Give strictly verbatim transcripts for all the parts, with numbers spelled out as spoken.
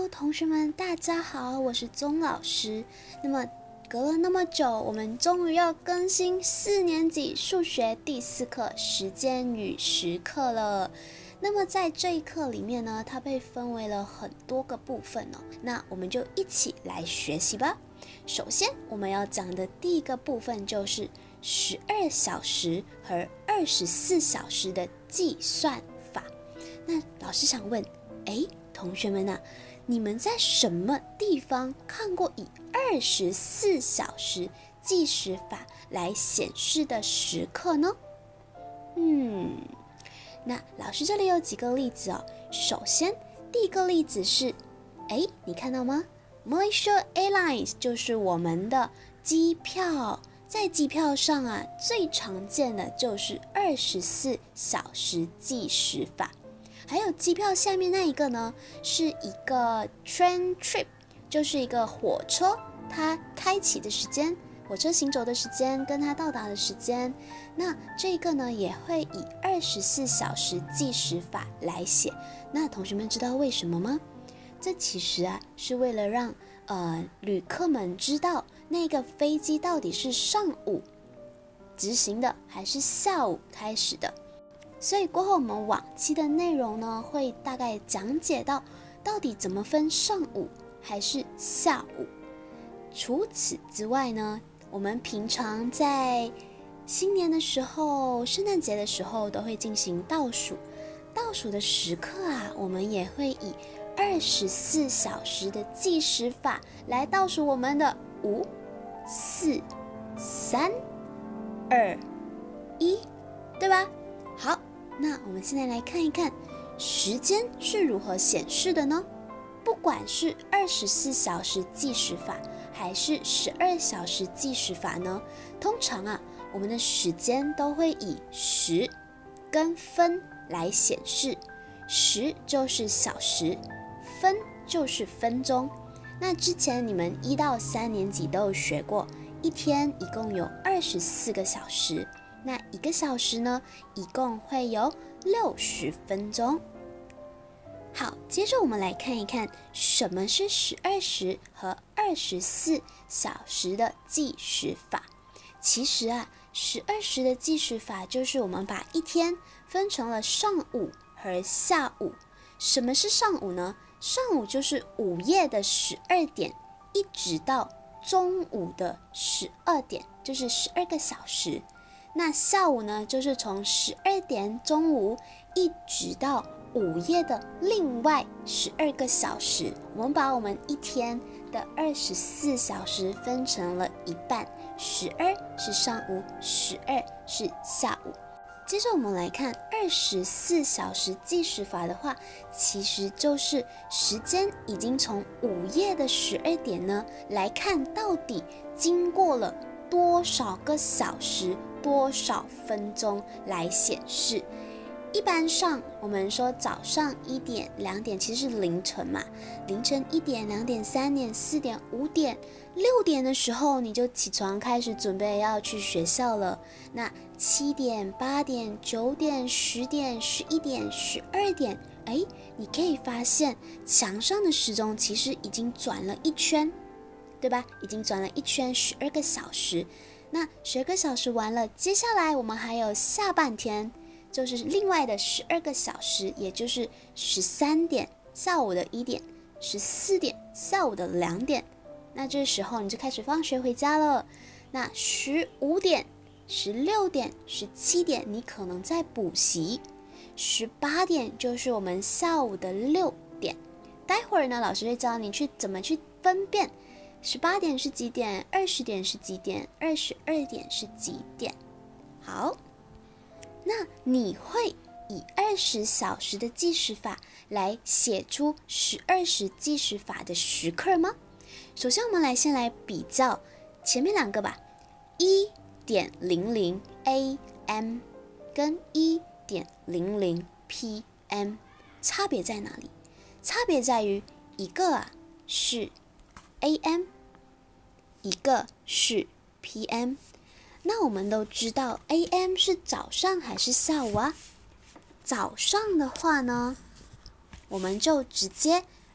Hello， 同学们，大家好，我是钟老师。那么隔了那么久，我们终于要更新四年级数学第四课时间与时刻了。那么在这一课里面呢，它被分为了很多个部分哦。那我们就一起来学习吧。首先，我们要讲的第一个部分就是十二小时和二十四小时的计算法。那老师想问，哎，同学们啊，你们在什么地方看过以二十四小时计时法来显示的时刻呢？嗯，那老师这里有几个例子哦。首先，第一个例子是，哎，你看到吗？ Malaysia Airlines 就是我们的机票，在机票上啊，最常见的就是二十四小时计时法。还有机票下面那一个呢，是一个 train trip， 就是一个火车它开启的时间，火车行走的时间跟它到达的时间。那这个呢也会以二十四小时计时法来写。那同学们知道为什么吗？这其实啊是为了让呃旅客们知道那个飞机到底是上午执行的还是下午开始的。所以过后我们往期的内容呢，会大概讲解到到底怎么分上午还是下午。除此之外呢，我们平常在新年的时候、圣诞节的时候都会进行倒数，倒数的时刻啊，我们也会以二十四小时的计时法来倒数我们的五、四、三、二、一，对吧？好。那我们现在来看一看时间是如何显示的呢？不管是二十四小时计时法还是十二小时计时法呢，通常啊，我们的时间都会以时跟分来显示。时就是小时，分就是分钟。那之前你们一到三年级都有学过，一天一共有二十四个小时。那一个小时呢，一共会有六十分钟。好，接着我们来看一看什么是十二时和二十四小时的计时法。其实啊，十二时的计时法就是我们把一天分成了上午和下午。什么是上午呢？上午就是午夜的十二点，一直到中午的十二点，就是十二个小时。那下午呢，就是从十二点中午一直到午夜的另外十二个小时。我们把我们一天的二十四小时分成了一半，十二是上午，十二是下午。接着我们来看二十四小时计时法的话，其实就是时间已经从午夜的十二点呢来看到底经过了多少个小时多少分钟来显示。一般上我们说早上一点两点其实是凌晨嘛，凌晨一点两点三点四点五点六点的时候你就起床开始准备要去学校了。那七点八点九点十点十一点十二点，哎，你可以发现墙上的时钟其实已经转了一圈，对吧？已经转了一圈十二个小时。那十二个小时完了，接下来我们还有下半天，就是另外的十二个小时，也就是十三点下午的一点，十四点下午的两点。那这时候你就开始放学回家了。那十五点、十六点、十七点你可能在补习，十八点就是我们下午的六点。待会儿呢，老师会教你去怎么去分辨十八点是几点，二十点是几点，二十二点是几点。好，那你会以二十小时的计时法来写出十二时计时法的时刻吗？首先我们来先来比较前面两个吧，一点零零 A M 跟一点零零 P M 差别在哪里？差别在于一个啊是A M， 一个是 P M。 那我们都知道 A M 是早上还是下午啊？早上的话呢，我们就直接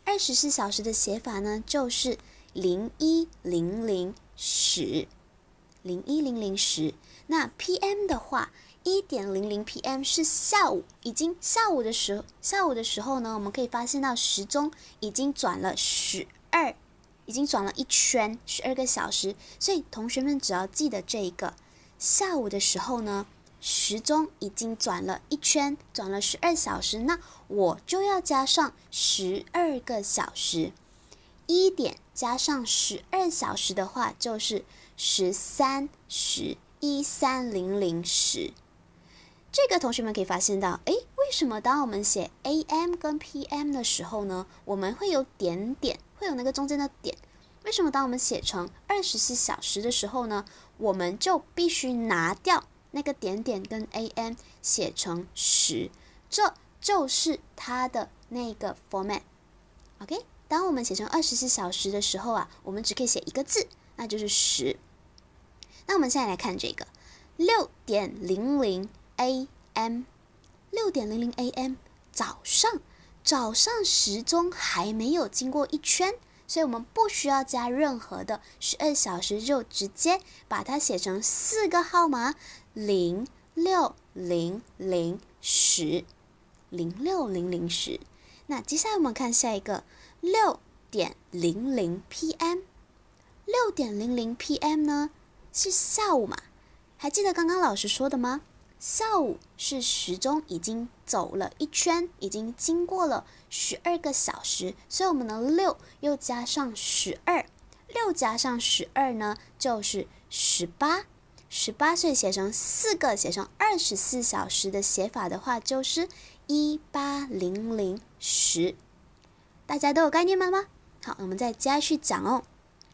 二十四小时的写法呢，就是零一零零十，零一零零十。那 P M 的话，一点零零 P M 是下午，已经下午的时候，下午的时候呢，我们可以发现到时钟已经转了十二，已经转了一圈，十二个小时。所以同学们只要记得这一个，下午的时候呢，时钟已经转了一圈，转了十二小时，那我就要加上十二个小时。一点加上十二小时的话，就是十三时，一三零零十。这个同学们可以发现到，诶，为什么当我们写 A M 跟 P M 的时候呢，我们会有点点，会有那个中间的点？为什么当我们写成二十四小时的时候呢，我们就必须拿掉那个点点跟 A M 写成十？这就是它的那个 format。OK， 当我们写成二十四小时的时候啊，我们只可以写一个字，那就是十。那我们现在来看这个六点零零 A M， 六点零零 A M 早上，早上时钟还没有经过一圈，所以我们不需要加任何的十二小时，就直接把它写成四个号码零六零零十，零六零零十。那接下来我们看下一个六点零零 P M， 六点零零 P M 呢是下午嘛？还记得刚刚老师说的吗？下午是时钟已经走了一圈，已经经过了十二个小时，所以我们的六又加上十二，六加上十二呢就是十八，十八所以写成四个，写成二十四小时的写法的话，就是一八零零十。大家都有概念了吗？好，我们再继续讲哦。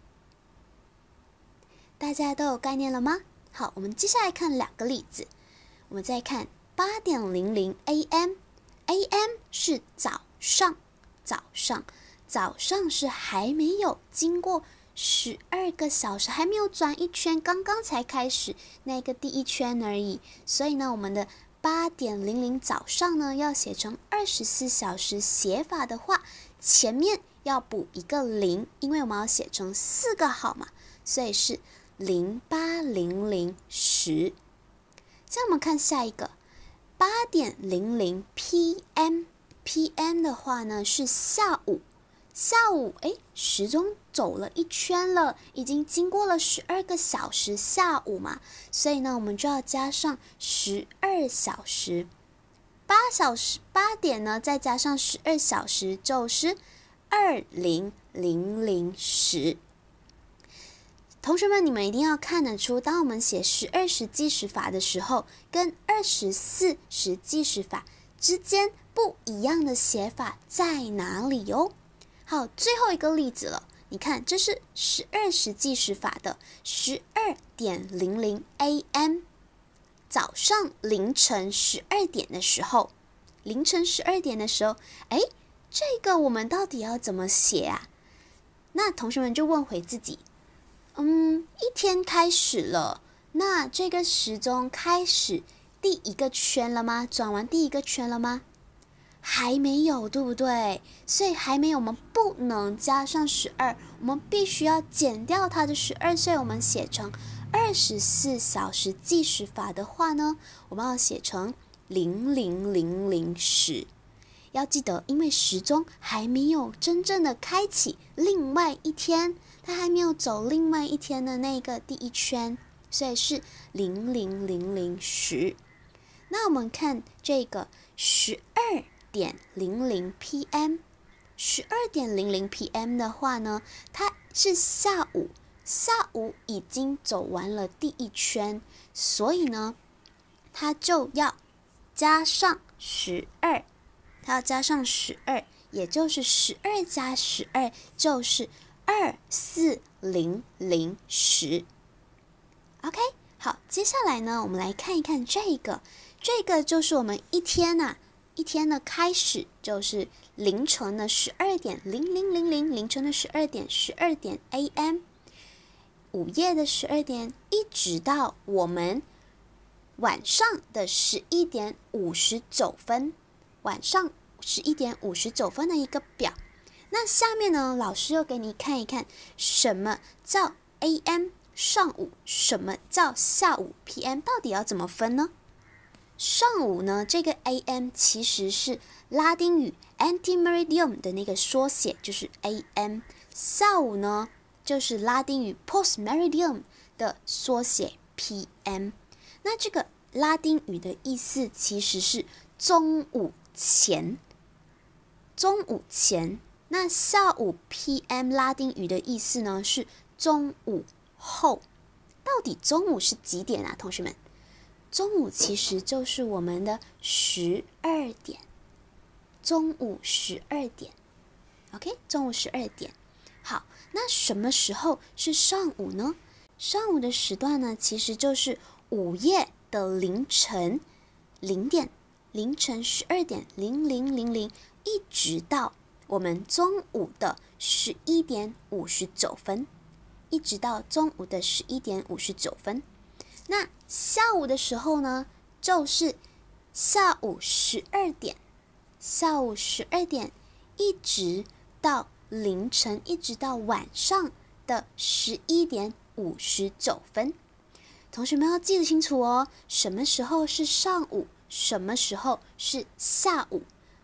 大家都有概念了吗？好，我们接下来看两个例子。我们再看八点零零 A M，A M 是早上，早上，早上是还没有经过十二个小时，还没有转一圈，刚刚才开始那个第一圈而已。所以呢，我们的八点零零早上呢，要写成二十四小时写法的话，前面要补一个零，因为我们要写成四个号码，所以是零八零零十。这样我们看下一个八点零零 P M，P M 的话呢是下午，下午诶，时钟走了一圈了，已经经过了十二个小时，下午嘛，所以呢我们就要加上十二小时，八小时八点呢再加上十二小时就是二零零零十。同学们，你们一定要看得出，当我们写十二时计时法的时候，跟二十四时计时法之间不一样的写法在哪里哦？好，最后一个例子了，你看，这是十二时计时法的十二点零零 A M， 早上凌晨十二点的时候，凌晨十二点的时候，哎，这个我们到底要怎么写啊？那同学们就问回自己。嗯，一天开始了，那这个时钟开始第一个圈了吗？转完第一个圈了吗？还没有，对不对？所以还没有，我们不能加上十二，我们必须要减掉它的十二，所以我们写成二十四小时计时法的话呢，我们要写成零零零零十。要记得，因为时钟还没有真正的开启另外一天，它还没有走另外一天的那个第一圈，所以是零零零零十。那我们看这个十二点零零 P M， 十二点零零 P M 的话呢，它是下午，下午已经走完了第一圈，所以呢，它就要加上十二。它要加上十二，也就是十二加十二就是二四零零十。OK， 好，接下来呢，我们来看一看这个，这个就是我们一天啊，一天的开始就是凌晨的十二点零零零零，凌晨的十二点十二点 A M， 午夜的十二点，一直到我们晚上的十一点五十九分。晚上十一点五十九分的一个表， 那下面呢，老师又给你看一看什么叫 A M 上午，什么叫下午 P M， 到底要怎么分呢？上午呢，这个 A M 其实是拉丁语 antemeridium 的那个缩写，就是 A M。下午呢，就是拉丁语 postmeridium 的缩写 P M。那这个拉丁语的意思其实是中午前，中午前。那下午 P M 拉丁语的意思呢是中午后。到底中午是几点啊，同学们？中午其实就是我们的十二点，中午十二点 ，OK， 中午十二点。好，那什么时候是上午呢？上午的时段呢，其实就是午夜的凌晨零点，凌晨十二点零零零零，一直到我们中午的十一点五十九分，一直到中午的十一点五十九分。那下午的时候呢，就是下午十二点，下午十二点一直到凌晨，一直到晚上的十一点五十九分。同学们要记得清楚哦，什么时候是上午，什么时候是下午。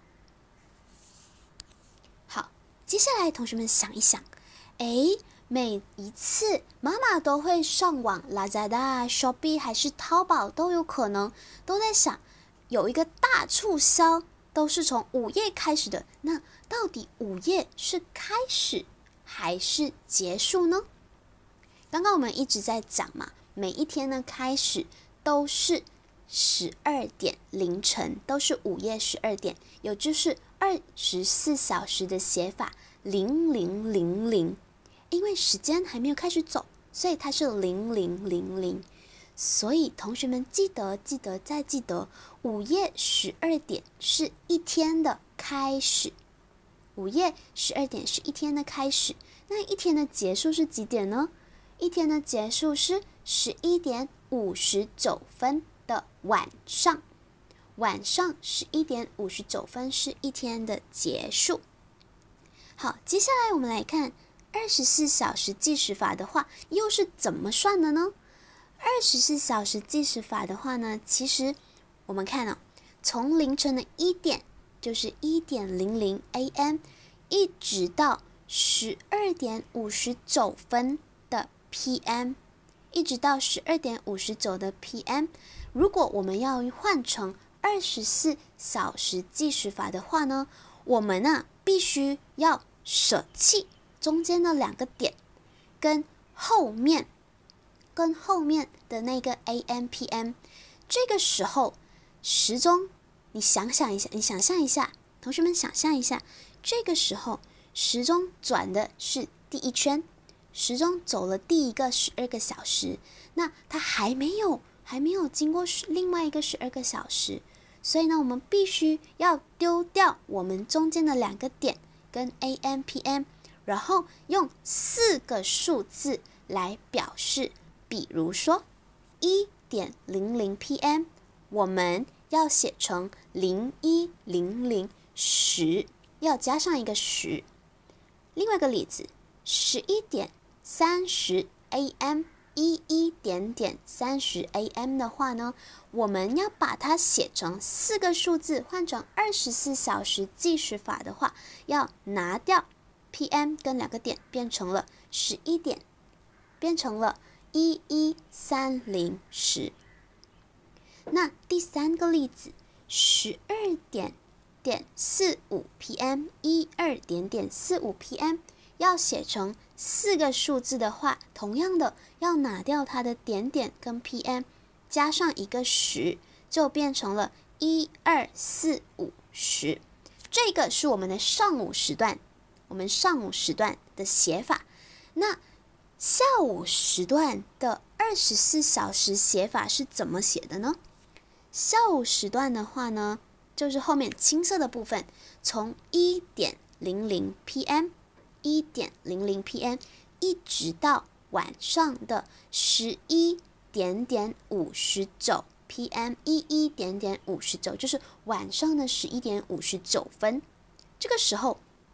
好，接下来同学们想一想，诶，每一次妈妈都会上网 Lazada、Shopee 还是淘宝都有可能，都在想有一个大促销都是从午夜开始的，那到底午夜是开始还是结束呢？刚刚我们一直在讲嘛，每一天的开始都是十二点凌晨，都是午夜十二点，有就是二十四小时的写法零零零零。因为时间还没有开始走，所以它是零零零零。所以同学们记得记得再记得，午夜十二点是一天的开始，午夜十二点是一天的开始。那一天的结束是几点呢？一天的结束是十一点五十九分的晚上，晚上十一点五十九分是一天的结束。好，接下来我们来看二十四小时计时法的话，又是怎么算的呢？二十四小时计时法的话呢，其实我们看哦，从凌晨的一点，就是一点零零 A M， 一直到十二点五十九分的 P M， 一直到十二点五十九的 P M。如果我们要换成二十四小时计时法的话呢，我们啊必须要舍弃中间的两个点，跟后面跟后面的那个 A M P M。 这个时候时钟，你想想一下，你想象一下，同学们想象一下，这个时候时钟转的是第一圈，时钟走了第一个十二个小时，那它还没有还没有经过另外一个十二个小时，所以呢，我们必须要丢掉我们中间的两个点跟 A M P M，然后用四个数字来表示，比如说一点零零 P M， 我们要写成零一零零十，要加上一个十。另外一个例子，十一点三十 A M， 一一点点三十 A M 的话呢，我们要把它写成四个数字，换成二十四小时计时法的话，要拿掉P M 跟两个点，变成了十一点，变成了一一三零十。那第三个例子，十二点点四五 P M， 一二点点四五 P M， 要写成四个数字的话，同样的要拿掉它的点点跟 P M， 加上一个十，就变成了一二四五十。这个是我们的上午时段。我们上午时段的写法，那下午时段的二十四小时写法是怎么写的呢？下午时段的话呢，就是后面青色的部分，从一点零零 P M， 一点零零 P M 一直到晚上的十一点点五十九 P M， 一一点点五十九，就是晚上的十一点五十九分。这个时候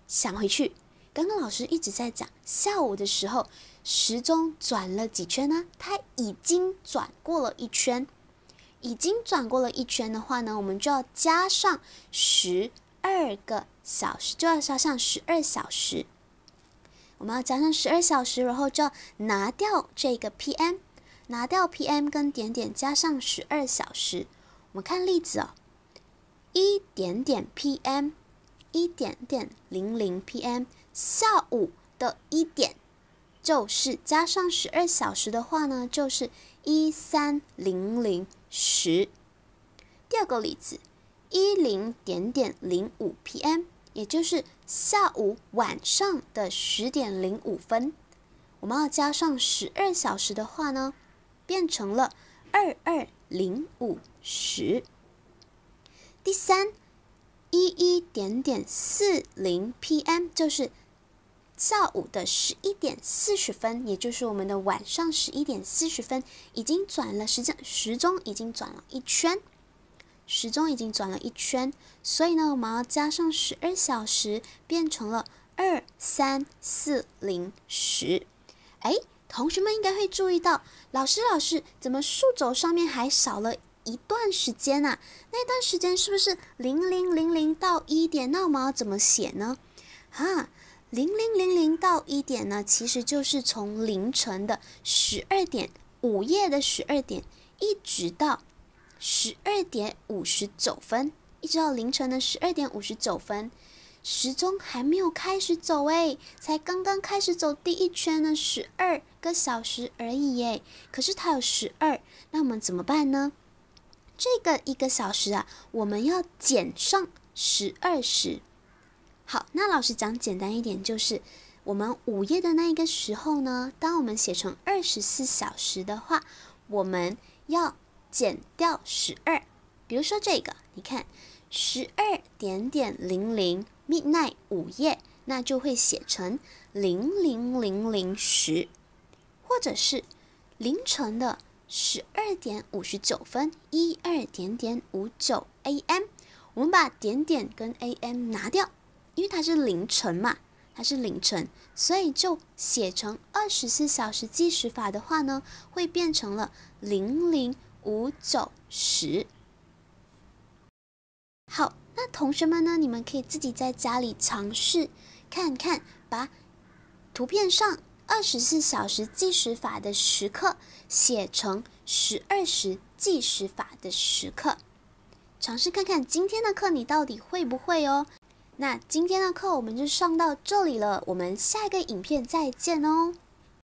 想回去，刚刚老师一直在讲，下午的时候时钟转了几圈呢？它已经转过了一圈。已经转过了一圈的话呢，我们就要加上十二个小时，就要加上十二小时。我们要加上十二小时，然后就要拿掉这个 P M， 拿掉 P M 跟点点，加上十二小时。我们看例子哦，一点点 P M， 一点点零零 P M， 下午的一点就是加上十二小时的话呢，就是一三零零十。第二个例子，一零点点零五 P M， 也就是下午晚上的十点零五分。我们要加上十二小时的话呢，变成了二二零五十。第三，一一点点四零 P M， 就是下午的十一点四十分，也就是我们的晚上十一点四十分，已经转了时间，时钟已经转了一圈，时钟已经转了一圈，所以呢，我们要加上十二小时，变成了二三四零十。哎，同学们应该会注意到，老师老师，怎么数轴上面还少了一段时间啊？那段时间是不是零零零零到一点？那我们要怎么写呢？啊？零零零零到一点呢，其实就是从凌晨的十二点，午夜的十二点，一直到十二点五十九分，一直到凌晨的十二点五十九分，时钟还没有开始走诶，才刚刚开始走第一圈的十二个小时而已耶。可是它有十二，那我们怎么办呢？这个一个小时啊，我们要减上十二时。好，那老师讲简单一点，就是我们午夜的那一个时候呢，当我们写成二十四小时的话，我们要减掉十二。比如说这个，你看十二点点零零 midnight 午夜，那就会写成零零零零十，或者是凌晨的十二点五十九分一二点点五九 A M， 我们把点点跟 A M 拿掉。因为它是凌晨嘛，它是凌晨，所以就写成二十四小时计时法的话呢，会变成了零零五九十。好，那同学们呢，你们可以自己在家里尝试看看，把图片上二十四小时计时法的时刻写成十二时计时法的时刻，尝试看看今天的课你到底会不会哦。那今天的课我们就上到这里了，我们下一个影片再见哦。